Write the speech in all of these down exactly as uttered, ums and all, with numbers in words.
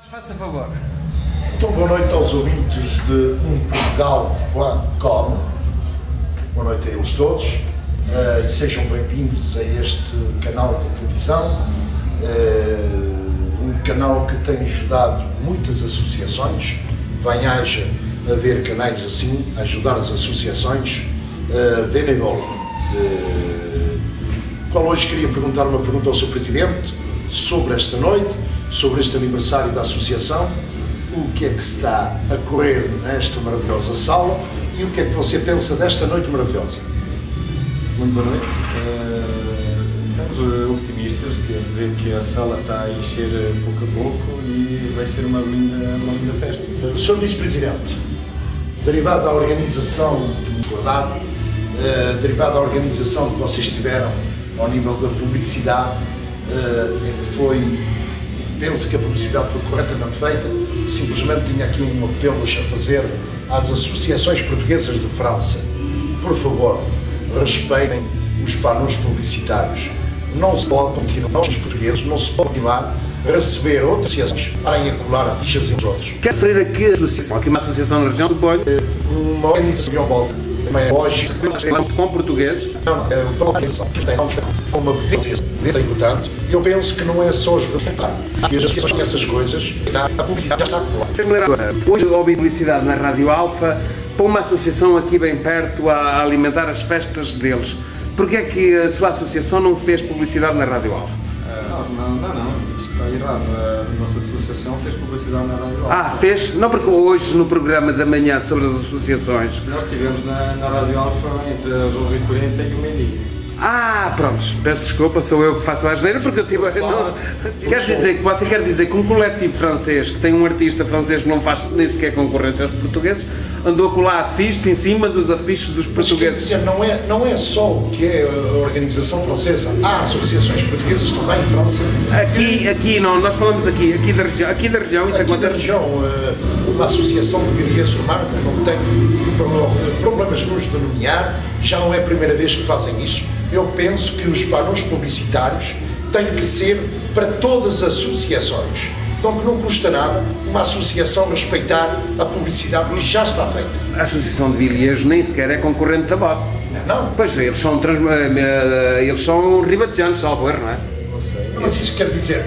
Faça favor. Então, boa noite aos ouvintes de um portugal ponto com. Boa noite a eles todos uh, e sejam bem-vindos a este canal de televisão, uh, um canal que tem ajudado muitas associações. Venha-haja a ver canais assim, a ajudar as associações. Uh, Venevol. Uh, qual hoje queria perguntar uma pergunta ao senhor Presidente sobre esta noite, sobre este aniversário da associação, o que é que se está a correr nesta maravilhosa sala e o que é que você pensa desta noite maravilhosa? Muito boa noite. Uh, estamos uh, optimistas, quer dizer que a sala está a encher pouco a pouco e vai ser uma linda, uma linda festa. Uh, senhor Vice-Presidente, derivado da organização do acordado, uh, derivado da organização que vocês tiveram ao nível da publicidade, uh, em que foi, penso que a publicidade foi corretamente feita, simplesmente tinha aqui um apelo a fazer às associações portuguesas de França. Por favor, respeitem os panos publicitários. Não se pode continuar, os portugueses, não se pode continuar a receber outras associações para a colar fichas entre outros. Quer referir aqui a associação, aqui uma associação na região, suponho? Uma organização volta, uma lógica, com portugueses? Não, é uma organização com uma evidência, portanto, eu penso que não é só os e as associações têm essas coisas, a publicidade já está colada. Hoje ouvi publicidade na Rádio Alfa para uma associação aqui bem perto a alimentar as festas deles. Porquê é que a sua associação não fez publicidade na Rádio Alfa? Uh, não, não, não, isto está errado. A nossa associação fez publicidade na Rádio Alfa. Ah, fez? Não, porque hoje no programa da manhã sobre as associações... Nós estivemos na, na Rádio Alfa entre as onze e quarenta e o meio-dia. Ah, pronto, peço desculpa, sou eu que faço a asneira porque eu tive... Não, quer dizer que você quer dizer que um coletivo francês que tem um artista francês que não faz nem sequer concorrência aos portugueses andou a colar afiches em cima dos afiches dos portugueses. Mas, quer dizer, não é, não é só o que é a organização francesa, há associações portuguesas também em França. Aqui, aqui não, nós falamos aqui, aqui da região, aqui da região, isso aqui acontece. da região, uma associação que deveria somar, que não tem problemas nos de nomear, já não é a primeira vez que fazem isso. Eu penso que os panos publicitários têm que ser para todas as associações. Então que não custa nada uma associação respeitar a publicidade que já está feita. A Associação de Vilhers nem sequer é concorrente da vossa. Não. Pois eles são, trans, eles são ribatejanos, salvo erro, não é? Não sei. Mas isso quer dizer,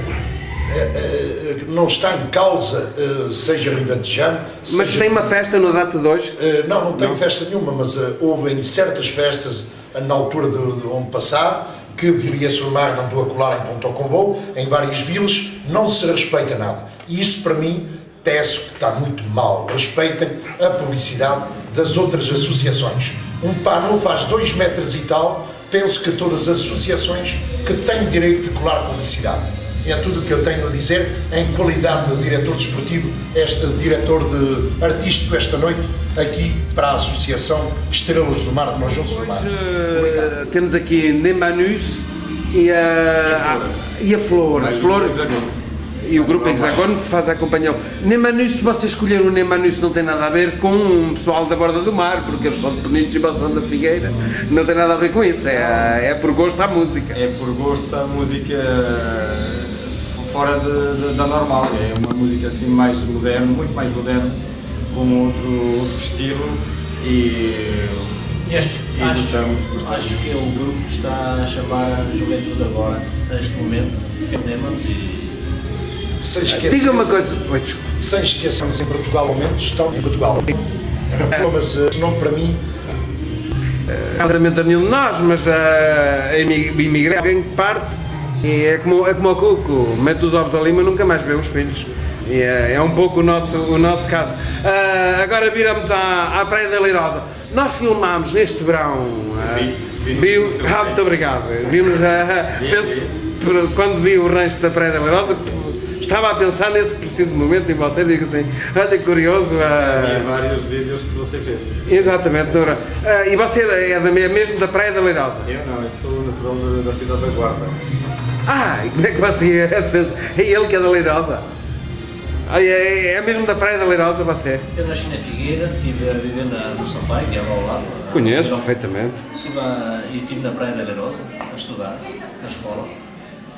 não está em causa, seja ribatejano... Mas seja... tem uma festa na data de hoje? Não, não tem não. festa nenhuma, mas houve em certas festas, na altura do, do ano passado, que Vilhers do Mar andou a colar em Ponto Combo, em várias vilas, não se respeita nada. E isso, para mim, peço que está muito mal. Respeitem a publicidade das outras associações. Um pano faz dois metros e tal, penso que todas as associações que têm direito de colar publicidade. É tudo o que eu tenho a dizer em qualidade de diretor desportivo, este, diretor de artístico esta noite, aqui para a Associação Estrelas do Mar de Nojos do Mar. Hoje uh, temos aqui Nemanus e a, a, e a Flor. A Flor e o grupo Hexagono que faz a companhia. Nemanus, se vocês escolheram o Nemanus, não tem nada a ver com o pessoal da Borda do Mar, porque eles são de Peniche e Balsão da Figueira, não tem nada a ver com isso, é, é por gosto à música. É por gosto à música fora de, de, da normal, é uma música assim mais moderna, muito mais moderna, com outro, outro estilo e, e acho, e acho, gostamos, gostamos. Acho que é um grupo que está a chamar a juventude agora, neste momento, que os Nemans e... Sem esquecer, diga uma coisa, oi, sem esquecer que em Portugal momentos estão em Portugal, mas não para mim. Casamento a nenhum de nós, mas a imigrar alguém que parte e é como, é como o Cuco, mete os ovos ali mas nunca mais vê os filhos. E é, é um pouco o nosso, o nosso caso. Uh, agora viramos à, à Praia da Leirosa. Nós filmámos neste verão. Uh, vi, vi, vi, ah, muito obrigado. Vimos, uh, penso, quando vi o rancho da Praia da Leirosa, estava a pensar nesse preciso momento e você diga assim, olha que curioso. Uh, Havia vários vídeos que você fez. Exatamente, Dora. Uh, e você é, da, é mesmo da Praia da Leirosa? Eu não, eu sou natural da, da cidade da Guarda. Ah, e como é que você é? É ele que é da Leirosa? Ah, é, é mesmo da Praia da Leirosa você? Eu nasci na Figueira, estive a viver na, no Sampaio, que é lá ao lado. Conheço perfeitamente. Estive a, e estive na Praia da Leirosa, a estudar, na escola.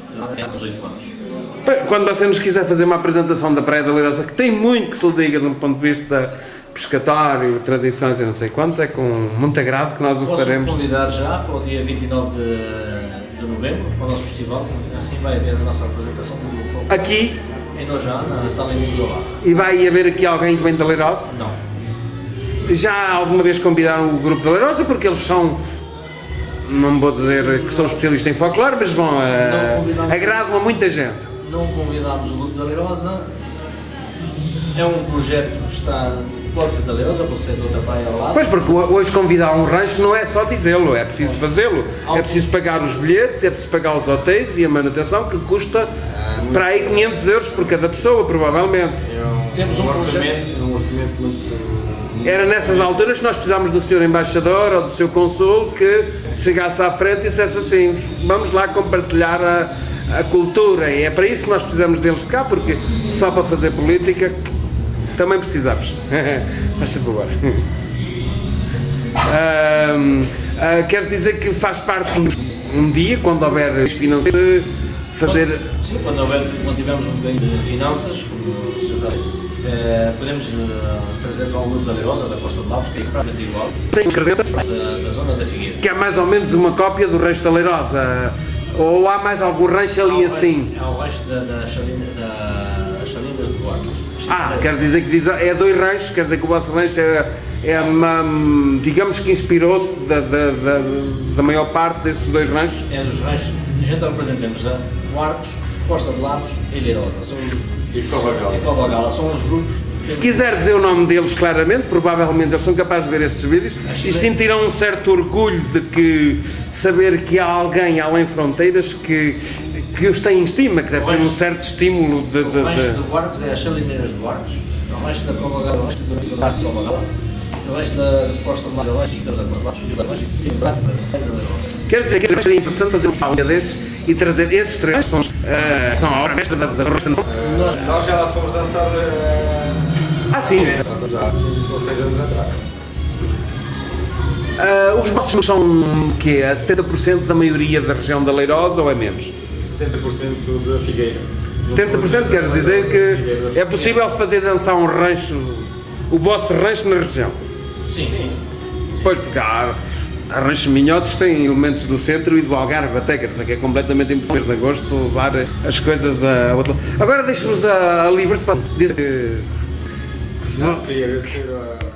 há dezoito anos. Quando você nos quiser fazer uma apresentação da Praia da Leirosa, que tem muito que se lhe diga de um ponto de vista pescatório, tradições e não sei quantos, é com muito agrado que nós o Posso faremos. convidar já para o dia vinte e nove de, de novembro, para o nosso festival, assim vai haver a nossa apresentação do Grupo Fogo. Aqui, Em Nojá, na Sala Emílio Zola. e vai haver aqui alguém que vem da Leirosa? Não. Já alguma vez convidaram o grupo da Leirosa, porque eles são, não vou dizer que são especialistas em folclore, mas vão, uh, agradam a muita gente. Não convidámos o Grupo da Leirosa, é um projeto que está, pode ser da Leirosa, pode ser de outra praia ao lado. Pois, porque hoje convidar um rancho não é só dizê-lo, é preciso fazê-lo. É preciso pagar os bilhetes, é preciso pagar os hotéis e a manutenção, que custa para aí quinhentos euros por cada pessoa, provavelmente. Temos um orçamento, um orçamento muito... Era nessas alturas que nós precisámos do senhor embaixador ou do seu consul que chegasse à frente e dissesse assim: vamos lá compartilhar a, a cultura, e é para isso que nós precisamos deles cá, porque só para fazer política também precisamos. Faz favor. Um, uh, queres dizer que faz parte um dia, quando houver finanças, fazer... Sim, quando, houver, quando tivermos um bocadinho de finanças, como o senhor eh, podemos eh, trazer com o Grupo da Leirosa, da Costa de Lagos, que é praticamente igual, Tem trezentas, da, da zona da Figueira. que é mais ou menos uma cópia do Rancho da Leirosa, ou há mais algum rancho ali assim? Há o rancho da, da, Chalina, da Chalinas de Guardas. Ah, quer dizer que diz, é dois ranchos, quer dizer que o vosso rancho é, é uma, digamos que inspirou-se da, da, da, da maior parte desses dois ranchos? É dos ranchos, a gente apresentamos a Guardos, Costa de Lagos e Leirosa. São, E Covagala. e Covagala, são os grupos. Se quiser dizer o nome deles claramente, provavelmente eles são capazes de ver estes vídeos e sentirão um certo orgulho de que saber que há alguém além fronteiras que, que os tem em estima, que deve ser um certo estímulo de... de, O rancho de... de Guardos é as Chalineiras de Guardos, o rancho da Covagala é o rancho do Largo de Covagala, o rancho da Costa de Lagos é o rancho dos Meus Acordados e o rancho de Leirosa. Quer dizer que seria interessante fazer um dia destes e trazer esses três que são, uh, são a obra mestra da, da restauração. Nós, Nós já lá fomos dançar Ah, sim. já há cinco ou seis anos atrás. Uh, os vossos são o quê? A setenta por cento da maioria da região da Leirosa ou é menos? setenta por cento da Figueira. setenta por cento quer dizer que é possível fazer dançar um rancho, o vosso rancho na região? sim, sim. Pois, porque há, há ranchos minhotos que têm elementos do centro e do Algarve até, quer dizer que é completamente impossível de agosto levar as coisas a outro lado. Agora deixe-nos a, a livre-se para dizer que... Não, queria agradecer a